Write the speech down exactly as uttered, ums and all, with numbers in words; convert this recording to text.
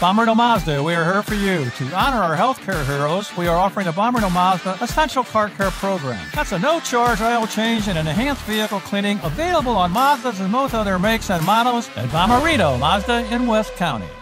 BomMZD Mazda, we are here for you. To honor our healthcare heroes, we are offering the BomMZD Mazda Essential Car Care Program. That's a no-charge oil change and an enhanced vehicle cleaning available on Mazdas and most other makes and models at BomMZD Mazda in West County.